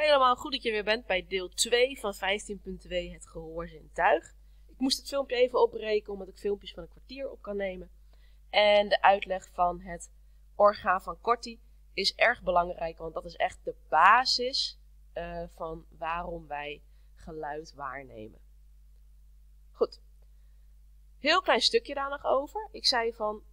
Helemaal goed dat je weer bent bij deel 2 van 15.2 het gehoorzintuig. Ik moest het filmpje even opbreken omdat ik filmpjes van een kwartier op kan nemen. En de uitleg van het orgaan van Corti is erg belangrijk, want dat is echt de basis van waarom wij geluid waarnemen. Goed. Heel klein stukje daar nog over. Ik zei van,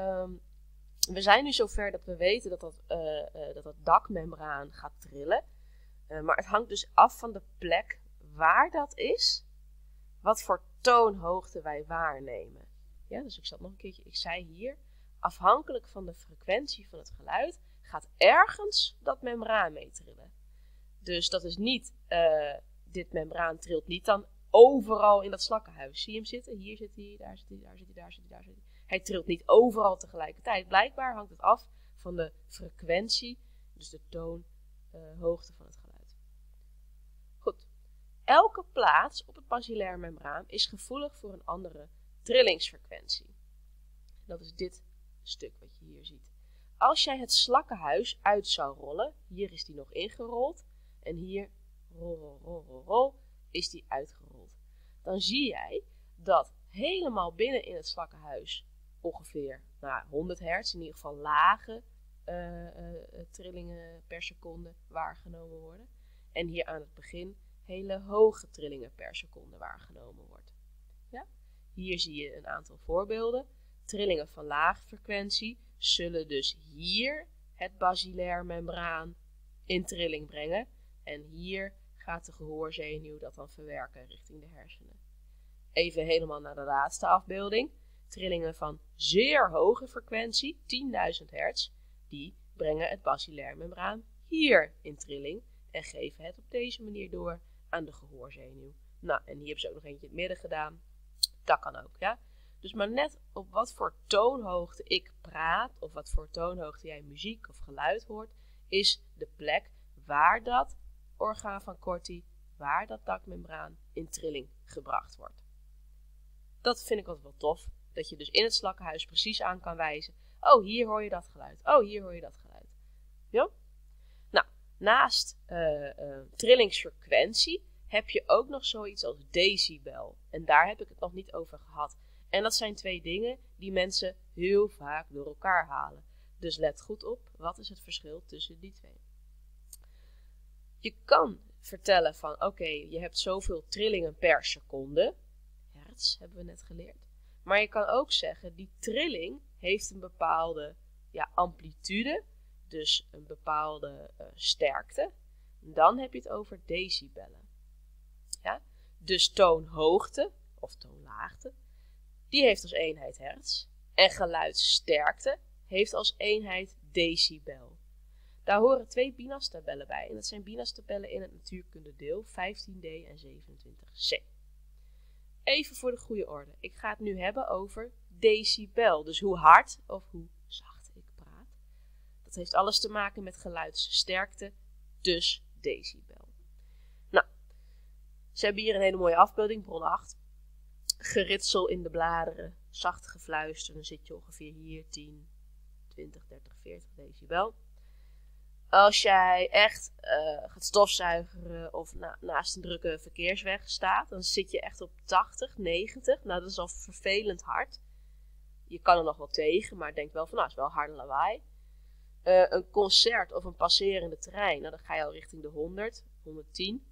we zijn nu zover dat we weten dat dakmembraan gaat trillen. Maar het hangt dus af van de plek waar dat is, wat voor toonhoogte wij waarnemen. Ja, dus ik zat nog een keertje, ik zei hier, afhankelijk van de frequentie van het geluid, gaat ergens dat membraan mee trillen. Dus dat is niet, dit membraan trilt niet dan overal in dat slakkenhuis. Zie je hem zitten? Hier zit hij, daar zit hij, daar zit hij, daar zit hij, daar zit hij. Hij trilt niet overal tegelijkertijd. Blijkbaar hangt het af van de frequentie, dus de toonhoogte van het geluid. Goed. Elke plaats op het basilair membraan is gevoelig voor een andere trillingsfrequentie. Dat is dit stuk wat je hier ziet. Als jij het slakkenhuis uit zou rollen, hier is die nog ingerold en hier rol, is die uitgerold. Dan zie jij dat helemaal binnen in het slakkenhuis ongeveer 100 hertz, in ieder geval lage trillingen per seconde waargenomen worden. En hier aan het begin hele hoge trillingen per seconde waargenomen wordt. Ja? Hier zie je een aantal voorbeelden. Trillingen van lage frequentie zullen dus hier het basilair membraan in trilling brengen. En hier gaat de gehoorzenuw dat dan verwerken richting de hersenen. Even helemaal naar de laatste afbeelding. Trillingen van zeer hoge frequentie, 10.000 hertz, die brengen het basilair membraan hier in trilling en geven het op deze manier door aan de gehoorzenuw. Nou, en hier hebben ze ook nog eentje in het midden gedaan. Dat kan ook, ja. Dus maar net op wat voor toonhoogte ik praat, of wat voor toonhoogte jij muziek of geluid hoort, is de plek waar dat orgaan van Corti, waar dat dakmembraan in trilling gebracht wordt. Dat vind ik altijd wel tof, dat je dus in het slakkenhuis precies aan kan wijzen. Oh, hier hoor je dat geluid. Oh, hier hoor je dat geluid. Ja? Nou, naast trillingsfrequentie heb je ook nog zoiets als decibel. En daar heb ik het nog niet over gehad. En dat zijn twee dingen die mensen heel vaak door elkaar halen. Dus let goed op, wat is het verschil tussen die twee? Je kan vertellen van, oké, je hebt zoveel trillingen per seconde. Hertz hebben we net geleerd. Maar je kan ook zeggen, die trilling heeft een bepaalde amplitude, dus een bepaalde sterkte. Dan heb je het over decibellen. Ja? Dus toonhoogte, of toonlaagte, die heeft als eenheid hertz. En geluidssterkte heeft als eenheid decibel. Daar horen twee BINAS-tabellen bij. En dat zijn BINAS-tabellen in het natuurkundedeel 15D en 27C. Even voor de goede orde. Ik ga het nu hebben over decibel. Dus hoe hard of hoe zacht ik praat. Dat heeft alles te maken met geluidssterkte, dus decibel. Nou, ze hebben hier een hele mooie afbeelding, bron 8. Geritsel in de bladeren, zacht gefluister. Dan zit je ongeveer hier 10, 20, 30, 40 decibel. Als jij echt gaat stofzuigeren of naast een drukke verkeersweg staat, dan zit je echt op 80, 90. Nou, dat is al vervelend hard. Je kan er nog wel tegen, maar denk wel van, nou, is wel harde lawaai. Een concert of een passerende trein, nou, dan ga je al richting de 100, 110.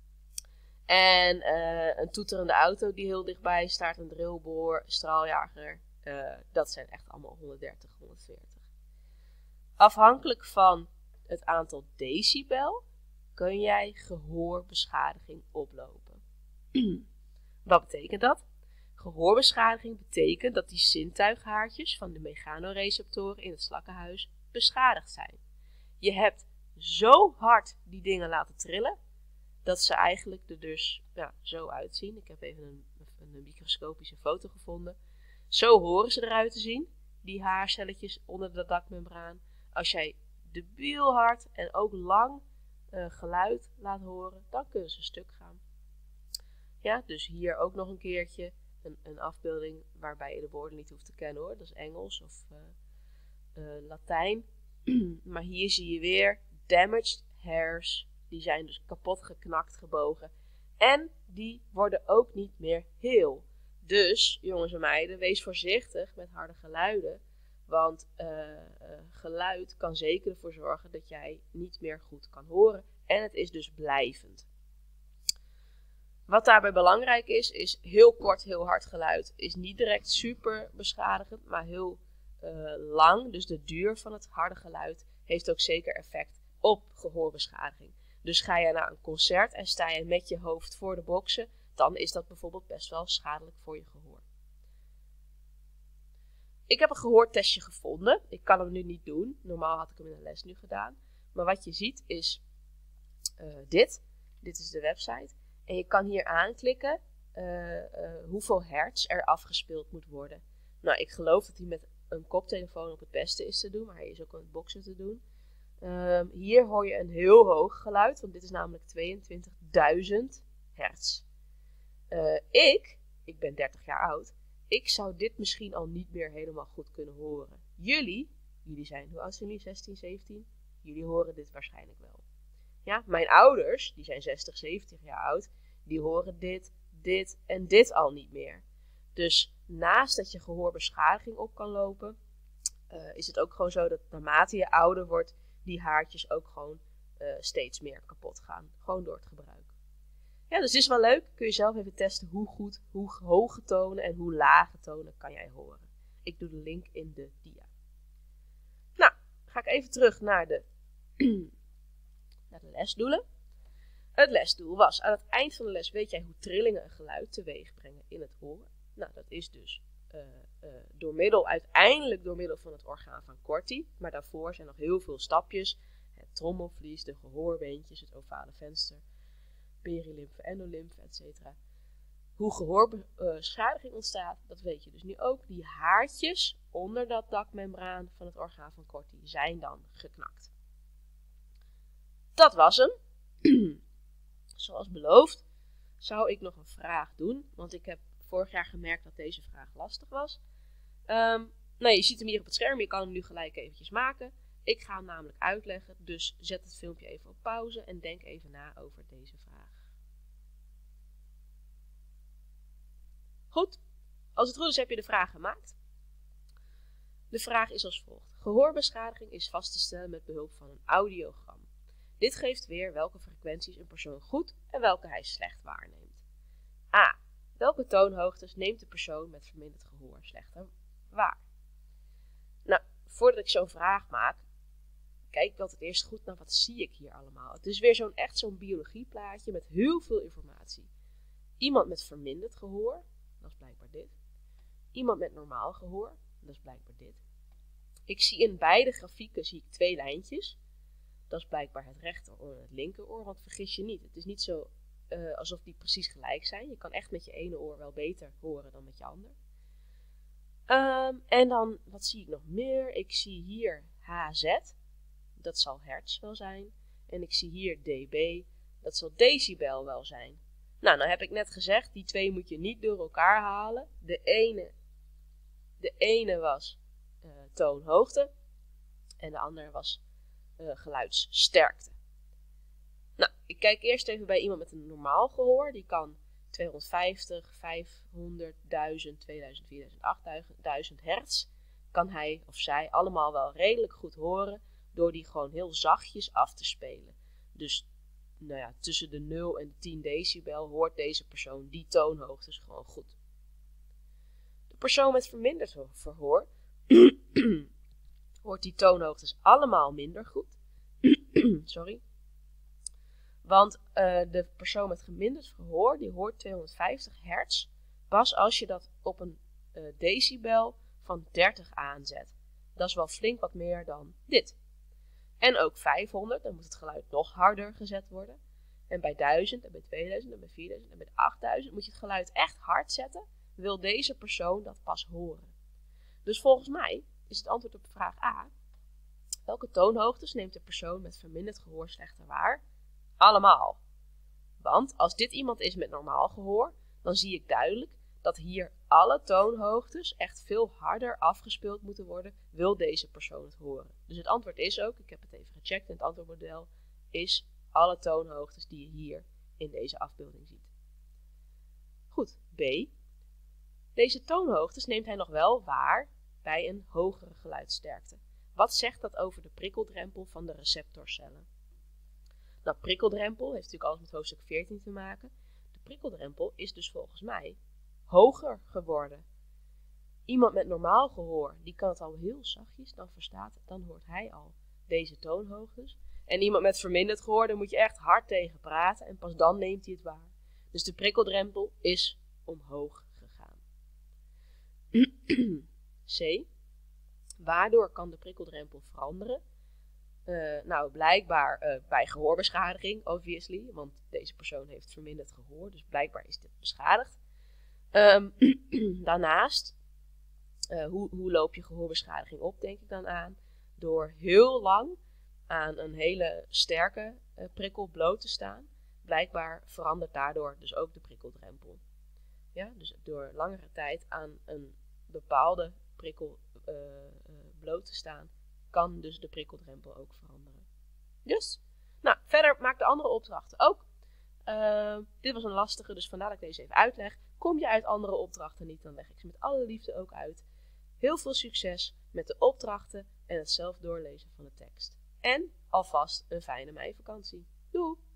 En een toeterende auto die heel dichtbij staat, een drillboor, straaljager, dat zijn echt allemaal 130, 140. Afhankelijk van het aantal decibel kun jij gehoorbeschadiging oplopen. Wat betekent dat? Gehoorbeschadiging betekent dat die zintuighaartjes van de mechanoreceptoren in het slakkenhuis beschadigd zijn. Je hebt zo hard die dingen laten trillen, dat ze eigenlijk er dus zo uitzien. Ik heb even een microscopische foto gevonden. Zo horen ze eruit te zien, die haarcelletjes onder de dakmembraan. Als jij debiel hard en ook lang geluid laat horen, dan kunnen ze stuk gaan. Ja, dus hier ook nog een keertje een afbeelding waarbij je de woorden niet hoeft te kennen hoor. Dat is Engels of Latijn. Maar hier zie je weer damaged hairs Die zijn dus kapot geknakt, gebogen. En die worden ook niet meer heel. Dus, jongens en meiden, wees voorzichtig met harde geluiden. Want geluid kan zeker ervoor zorgen dat jij niet meer goed kan horen. En het is dus blijvend. Wat daarbij belangrijk is heel kort, heel hard geluid. Is niet direct super beschadigend, maar heel lang. Dus de duur van het harde geluid heeft ook zeker effect op gehoorbeschadiging. Dus ga je naar een concert en sta je met je hoofd voor de boksen, dan is dat bijvoorbeeld best wel schadelijk voor je gehoor. Ik heb een gehoortestje gevonden. Ik kan hem nu niet doen. Normaal had ik hem in de les nu gedaan. Maar wat je ziet is dit. Dit is de website. En je kan hier aanklikken hoeveel hertz er afgespeeld moet worden. Nou, ik geloof dat hij met een koptelefoon op het beste is te doen. Maar hij is ook met boksen te doen. Hier hoor je een heel hoog geluid. Want dit is namelijk 22.000 hertz. Ik ben 30 jaar oud. Ik zou dit misschien al niet meer helemaal goed kunnen horen. Jullie zijn, hoe oud zijn jullie? 16, 17? Jullie horen dit waarschijnlijk wel. Ja, mijn ouders, die zijn 60, 70 jaar oud, die horen dit en dit al niet meer. Dus naast dat je gehoorbeschadiging op kan lopen, is het ook gewoon zo dat naarmate je ouder wordt, die haartjes ook gewoon steeds meer kapot gaan. Gewoon door het gebruik. Ja, dus dit is wel leuk. Kun je zelf even testen hoe hoge tonen en hoe lage tonen kan jij horen. Ik doe de link in de dia. Nou, ga ik even terug naar de lesdoelen. Het lesdoel was, aan het eind van de les weet jij hoe trillingen een geluid teweeg brengen in het horen. Nou, dat is dus uiteindelijk door middel van het orgaan van Corti. Maar daarvoor zijn nog heel veel stapjes. Het trommelvlies, de gehoorbeentjes, het ovale venster, perilymfe, endolymfe, etc. Hoe gehoorbeschadiging ontstaat, dat weet je dus nu ook. Die haartjes onder dat dakmembraan van het orgaan van Corti zijn dan geknakt. Dat was hem. Zoals beloofd zou ik nog een vraag doen, want ik heb vorig jaar gemerkt dat deze vraag lastig was. Je ziet hem hier op het scherm, je kan hem nu gelijk eventjes maken. Ik ga hem namelijk uitleggen, dus zet het filmpje even op pauze en denk even na over deze vraag. Goed, als het goed is heb je de vraag gemaakt. De vraag is als volgt. Gehoorbeschadiging is vast te stellen met behulp van een audiogram. Dit geeft weer welke frequenties een persoon goed en welke hij slecht waarneemt. A. Welke toonhoogtes neemt de persoon met verminderd gehoor slechter waar? Nou, voordat ik zo'n vraag maak, kijk ik altijd eerst goed naar wat zie ik hier allemaal. Het is weer echt zo'n biologieplaatje met heel veel informatie. Iemand met verminderd gehoor, dat is blijkbaar dit. Iemand met normaal gehoor, dat is blijkbaar dit. Ik zie in beide grafieken 2 lijntjes. Dat is blijkbaar het rechteroor en het linkeroor, want vergis je niet. Het is niet zo alsof die precies gelijk zijn. Je kan echt met je ene oor wel beter horen dan met je ander. En dan, wat zie ik nog meer? Ik zie hier HZ, dat zal hertz wel zijn. En ik zie hier dB, dat zal decibel wel zijn. Nou heb ik net gezegd, die 2 moet je niet door elkaar halen. De ene was toonhoogte en de andere was geluidssterkte. Nou, ik kijk eerst even bij iemand met een normaal gehoor. Die kan 250, 500, 1000, 2000, 4000, 8000 hertz. Kan hij of zij allemaal wel redelijk goed horen door die gewoon heel zachtjes af te spelen. Dus tussen de 0 en de 10 decibel hoort deze persoon die toonhoogtes gewoon goed. De persoon met verminderd verhoor hoort die toonhoogtes allemaal minder goed. Sorry. Want de persoon met geminderd verhoor, die hoort 250 hertz pas als je dat op een decibel van 30 aanzet. Dat is wel flink wat meer dan dit. En ook 500, dan moet het geluid nog harder gezet worden. En bij 1000 en bij 2000 en bij 4000 en bij 8000 moet je het geluid echt hard zetten. Wil deze persoon dat pas horen. Dus volgens mij is het antwoord op vraag A. Welke toonhoogtes neemt de persoon met verminderd gehoor slechter waar? Allemaal. Want als dit iemand is met normaal gehoor, dan zie ik duidelijk dat hier alle toonhoogtes echt veel harder afgespeeld moeten worden, wil deze persoon het horen. Dus het antwoord is ook, ik heb het even gecheckt en het antwoordmodel is alle toonhoogtes die je hier in deze afbeelding ziet. Goed, B. Deze toonhoogtes neemt hij nog wel waar bij een hogere geluidsterkte. Wat zegt dat over de prikkeldrempel van de receptorcellen? Nou, prikkeldrempel heeft natuurlijk alles met hoofdstuk 14 te maken. De prikkeldrempel is dus volgens mij hoger geworden. Iemand met normaal gehoor, die kan het al heel zachtjes, dan hoort hij al deze toonhoogtes. En iemand met verminderd gehoor, daar moet je echt hard tegen praten en pas dan neemt hij het waar. Dus de prikkeldrempel is omhoog gegaan. C. Waardoor kan de prikkeldrempel veranderen? Nou, blijkbaar bij gehoorbeschadiging, obviously, want deze persoon heeft verminderd gehoor, dus blijkbaar is dit beschadigd. Daarnaast, hoe loop je gehoorbeschadiging op, denk ik dan aan? Door heel lang aan een hele sterke prikkel bloot te staan. Blijkbaar verandert daardoor dus ook de prikkeldrempel. Ja, dus door langere tijd aan een bepaalde prikkel bloot te staan, kan dus de prikkeldrempel ook veranderen. Dus, nou, verder maak de andere opdrachten ook. Dit was een lastige, dus vandaar dat ik deze even uitleg. Kom je uit andere opdrachten niet, dan leg ik ze met alle liefde ook uit. Heel veel succes met de opdrachten en het zelf doorlezen van de tekst. En alvast een fijne meivakantie. Doei!